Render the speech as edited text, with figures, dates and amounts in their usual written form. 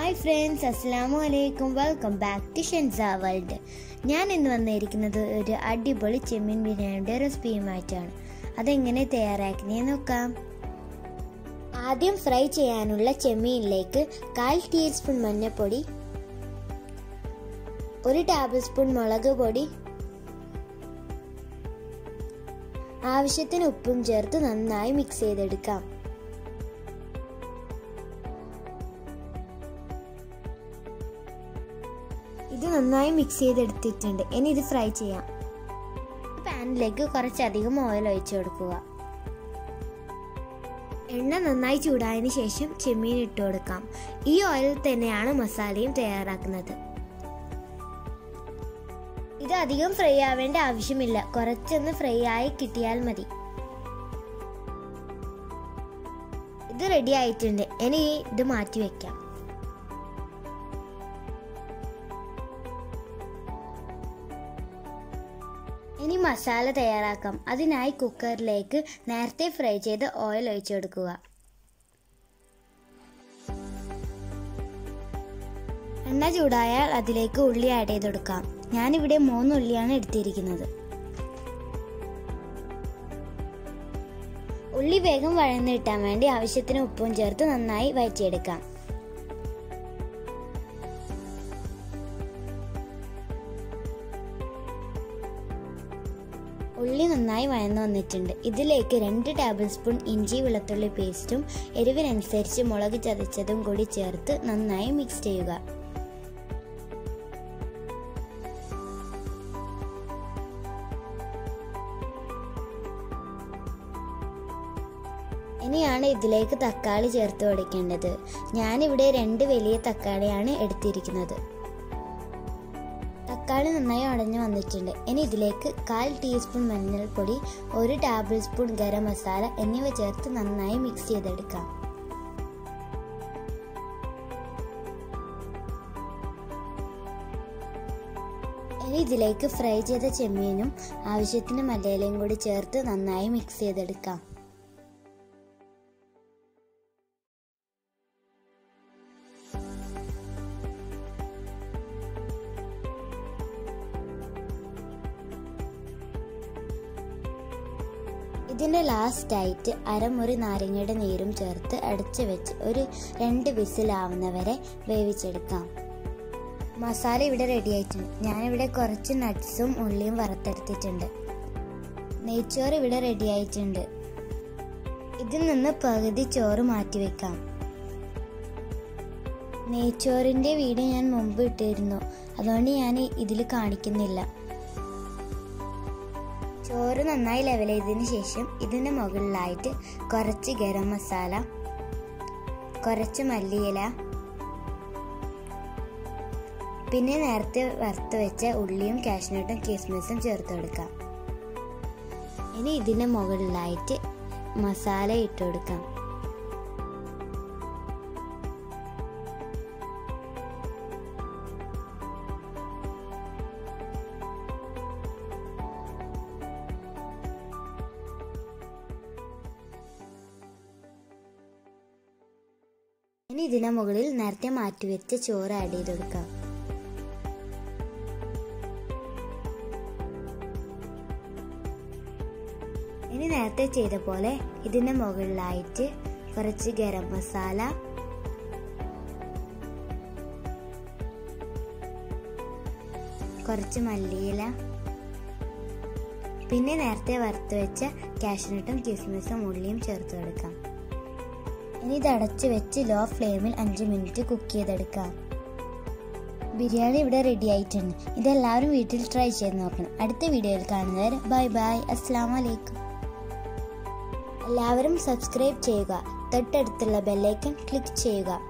Hi friends, അസ്സലാമു അലൈക്കും. Welcome back to Shenza world. ഞാൻ ഇന്ന് വന്നിരിക്കുന്നത് ഒരു അടിപൊളി ചെമ്മീൻ ബിരിയാണിയുടെ റെസിപ്പിയുമായിട്ടാണ്. അതെങ്ങനെ തയ്യാറാക്കുന്നതെന്ന് നോക്കാം. ആദ്യം ഫ്രൈ ചെയ്യാനുള്ള ചെമ്മീനിലേക്ക് 1/4 ടീസ്പൂൺ മഞ്ഞൾപ്പൊടി, 1 ടേബിൾ സ്പൂൺ മുളക് പൊടി, ആവശ്യത്തിന് ഉപ്പും ചേർത്ത് നന്നായി മിക്സ് ചെയ്തെടുക്കാം. ഇത് നന്നായി മിക്സ് ചെയ്തെടുത്തിട്ടുണ്ട്. ഇനി ഇത് ഫ്രൈ ചെയ്യാം. പാനിലേക്ക് കുറച്ചധികം ഓയിൽ ഒഴിച്ചു കൊടുക്കുക. എണ്ണ നന്നായി ചൂടായതിനു ശേഷം ചെമ്മീൻ ഇട്ട് കൊടുക്കാം. ഈ ഓയിൽ തന്നെയാണ് മസാലയും തയ്യാറാക്കുന്നത്. ഇത് അധികം ഫ്രൈ ആവേണ്ട ആവശ്യമില്ല, കുറച്ചൊന്ന് ഫ്രൈ ആയി കിട്ടിയാൽ മതി. ഇത് റെഡി ആയിട്ടുണ്ട്. ഇനി ഇത് മാറ്റി വെക്കാം. ഇനി മസാല തയ്യാറാക്കാം. അതിനായി കുക്കറിലേക്ക് നേരത്തെ ഫ്രൈ ചെയ്ത് ഓയിൽ ഒഴിച്ചു കൊടുക്കുക. എണ്ണ ചൂടായാൽ അതിലേക്ക് ഉള്ളി ആഡ് ചെയ്ത് കൊടുക്കാം. ഞാനിവിടെ 3 ഉള്ളിയാണ് എടുത്തിരിക്കുന്നത്. ഉള്ളി വേഗം വഴന്ന് കിട്ടാൻ വേണ്ടി ആവശ്യത്തിന് ഉപ്പും ചേർത്ത് നന്നായി വഴറ്റിയെടുക്കാം. ഉള്ളി നന്നായി വഴന്നു വന്നിട്ടുണ്ട്. ഇതിലേക്ക് 2 ടേബിൾ സ്പൂൺ ഇഞ്ചി വെളുത്തുള്ളി പേസ്റ്റും എരിവിനനുസരിച്ച് മുളക് ചതച്ചതും കൂടി ചേർത്ത് നന്നായി മിക്സ് ചെയ്യുക. ഇനിയാണ് ഇതിലേക്ക് തക്കാളി ചേർത്ത് കൊടുക്കേണ്ടത്. ഞാനിവിടെ 2 വലിയ തക്കാളിയാണ് എടുത്തിരിക്കുന്നത്. തക്കാളി നന്നായി ഉടഞ്ഞു വന്നിട്ടുണ്ട്. ഇനി ഇതിലേക്ക് 1/4 ടീസ്പൂൺ മഞ്ഞൾപ്പൊടി, 1 ടേബിൾ സ്പൂൺ ഗരം മസാല എന്നിവ ചേർത്ത് നന്നായി മിക്സ് ചെയ്തെടുക്കാം. ഇനി ഇതിലേക്ക് ഫ്രൈ ചെയ്ത ചെമ്മീനും ആവശ്യത്തിന് മല്ലിയിലയും കൂടി ചേർത്ത് നന്നായി മിക്സ് ചെയ്തെടുക്കാം. ഇതിൻ്റെ ലാസ്റ്റായിട്ട് അരമുറി നാരങ്ങയുടെ നീരും ചേർത്ത് അടച്ചു വെച്ച് ഒരു 2 വിസിലാവുന്നവരെ വേവിച്ചെടുക്കാം. മസാല ഇവിടെ റെഡി ആയിട്ടുണ്ട്. ഞാനിവിടെ കുറച്ച് നട്ട്സും ഉള്ളിയും വറുത്തെടുത്തിട്ടുണ്ട്. നെയ്ച്ചോറ് ഇവിടെ റെഡി ആയിട്ടുണ്ട്. ഇതിൽ നിന്ന് പകുതി ചോറ് മാറ്റി വെക്കാം. നെയ്ച്ചോറിൻ്റെ വീഡിയോ ഞാൻ മുമ്പ് ഇട്ടിരുന്നു, അതുകൊണ്ട് ഞാൻ ഇതിൽ കാണിക്കുന്നില്ല. ചോറ് നന്നായി ലെവൽ ചെയ്തതിന് ശേഷം ഇതിന് മുകളിലായിട്ട് കുറച്ച് ഗരം മസാല, കുറച്ച് മല്ലിയില, പിന്നെ നേരത്തെ വറുത്ത് വെച്ച ഉള്ളിയും കാഷ്നട്ടും കിസ്മിസും ചേർത്ത് കൊടുക്കാം. ഇനി ഇതിന് മുകളിലായിട്ട് മസാല ഇട്ട് കൊടുക്കാം. ഇനി ഇതിന് മുകളിൽ നേരത്തെ മാറ്റിവെച്ച ചോറ് ആഡ് ചെയ്ത് കൊടുക്കാം. ഇനി നേരത്തെ ചെയ്ത പോലെ ഇതിന് മുകളിലായിട്ട് കുറച്ച് ഗരം മസാല, കുറച്ച് മല്ലിയില, പിന്നെ നേരത്തെ വറുത്ത് വെച്ച കാഷ്നട്ടും കിസ്മിസും ഉള്ളിയും ചേർത്ത് കൊടുക്കാം. ഇനി ഇത് അടച്ചു വെച്ച് ലോ ഫ്ലെയിമിൽ 5 മിനിറ്റ് കുക്ക് ചെയ്തെടുക്കാം. ബിരിയാണി ഇവിടെ റെഡി ആയിട്ടുണ്ട്. ഇതെല്ലാവരും വീട്ടിൽ ട്രൈ ചെയ്ത് നോക്കണം. അടുത്ത വീഡിയോയിൽ കാണുന്നവരെ ബൈ ബൈ, അസ്സലാമു അലൈക്കും. എല്ലാവരും സബ്സ്ക്രൈബ് ചെയ്യുക. തൊട്ടടുത്തുള്ള ബെല്ലൈക്കൺ ക്ലിക്ക് ചെയ്യുക.